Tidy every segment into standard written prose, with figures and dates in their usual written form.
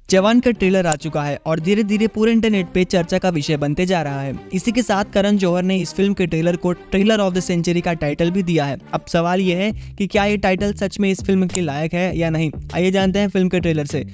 जवान का ट्रेलर आ चुका है और धीरे धीरे पूरे इंटरनेट पे चर्चा का विषय बनते जा रहा है। इसी के साथ करण जौहर ने इस फिल्म के ट्रेलर को ट्रेलर ऑफ द सेंचुरी का टाइटल भी दिया है। अब सवाल यह है कि क्या ये टाइटल सच में इस फिल्म के लायक है या नहीं। आइए जानते हैं फिल्म के ट्रेलर से।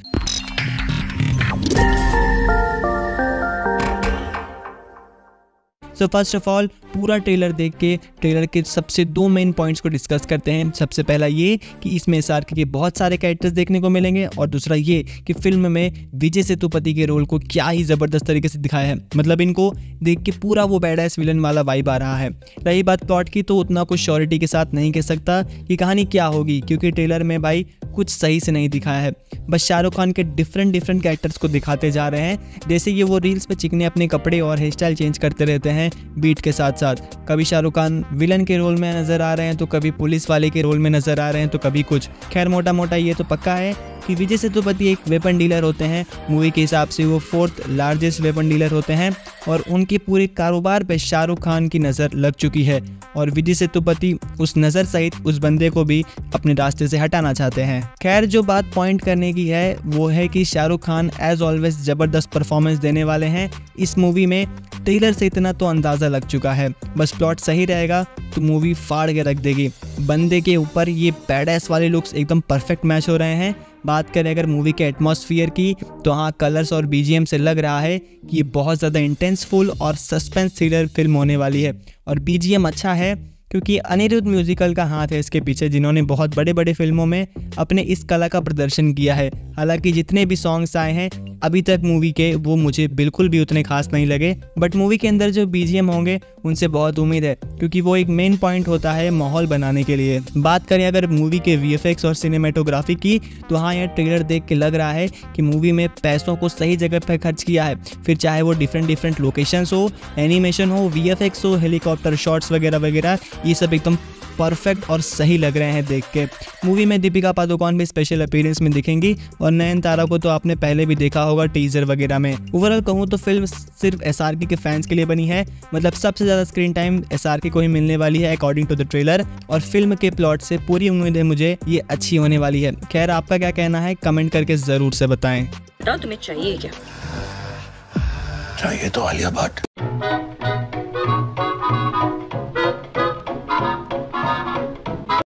सो फर्स्ट ऑफ ऑल पूरा ट्रेलर देख के ट्रेलर के सबसे दो मेन पॉइंट्स को डिस्कस करते हैं। सबसे पहला ये कि इसमें एसआरके के बहुत सारे कैरेक्टर्स देखने को मिलेंगे और दूसरा ये कि फिल्म में विजय सेतुपति के रोल को क्या ही ज़बरदस्त तरीके से दिखाया है। मतलब इनको देख के पूरा वो बैडएस विलन वाला वाइब आ रहा है। रही बात प्लॉट की, तो उतना कुछ श्योरिटी के साथ नहीं कह सकता कि कहानी क्या होगी, क्योंकि ट्रेलर में भाई कुछ सही से नहीं दिखाया है। बस शाहरुख खान के डिफरेंट कैरेक्टर्स को दिखाते जा रहे हैं। जैसे ये वो रील्स पे चिकने अपने कपड़े और हेयर स्टाइल चेंज करते रहते हैं बीट के साथ साथ। कभी शाहरुख खान विलन के रोल में नजर आ रहे हैं, तो कभी पुलिस वाले के रोल में नजर आ रहे हैं, तो कभी कुछ। खैर मोटा मोटा ये तो पक्का है कि विजय सेतुपति एक वेपन डीलर होते हैं। मूवी के हिसाब से वो 4th लार्जेस्ट वेपन डीलर होते हैं और उनके पूरे कारोबार पे शाहरुख खान की नज़र लग चुकी है और विजय सेतुपति उस नज़र सहित उस बंदे को भी अपने रास्ते से हटाना चाहते हैं। खैर जो बात पॉइंट करने की है वो है कि शाहरुख खान एज ऑलवेज ज़बरदस्त परफॉर्मेंस देने वाले हैं इस मूवी में। ट्रेलर से इतना तो अंदाज़ा लग चुका है। बस प्लॉट सही रहेगा तो मूवी फाड़ के रख देगी। बंदे के ऊपर ये बैडएस वाले लुक्स एकदम परफेक्ट मैच हो रहे हैं। बात करें अगर मूवी के एटमॉस्फेयर की, तो हाँ कलर्स और बीजीएम से लग रहा है कि ये बहुत ज़्यादा इंटेंसफुल और सस्पेंस थ्रिलर फिल्म होने वाली है। और बीजीएम अच्छा है क्योंकि अनिरुद्ध म्यूजिकल का हाथ है इसके पीछे, जिन्होंने बहुत बड़े फिल्मों में अपने इस कला का प्रदर्शन किया है। हालांकि जितने भी सॉन्ग्स आए हैं अभी तक मूवी के, वो मुझे बिल्कुल भी उतने खास नहीं लगे, बट मूवी के अंदर जो बीजीएम होंगे उनसे बहुत उम्मीद है, क्योंकि वो एक मेन पॉइंट होता है माहौल बनाने के लिए। बात करें अगर मूवी के वीएफएक्स और सिनेमेटोग्राफी की, तो हाँ यह ट्रेलर देख के लग रहा है कि मूवी में पैसों को सही जगह पर खर्च किया है। फिर चाहे वो डिफरेंट लोकेशंस हो, एनिमेशन हो, वीएफएक्स हो, हेलीकॉप्टर शॉट्स वगैरह, ये सब एकदम परफेक्ट और सही लग रहे हैं देख के। मूवी में दीपिका पादुकोण भी स्पेशल अपीयरेंस में दिखेंगी और नयनतारा को तो आपने पहले भी देखा होगा टीजर वगैरह में। ओवरऑल कहूँ तो फिल्म सिर्फ एसआरके के फैंस के लिए बनी है। मतलब सबसे ज़्यादा स्क्रीन टाइम एसआरके को ही मिलने वाली है अकॉर्डिंग टू द ट्रेलर, और फिल्म के प्लॉट से पूरी उम्मीद है मुझे ये अच्छी होने वाली है। खैर आपका क्या कहना है कमेंट करके ज़रूर से बताएं। बताओ तुम्हें चाहिए क्या? चाहिए तो आलिया भट्ट।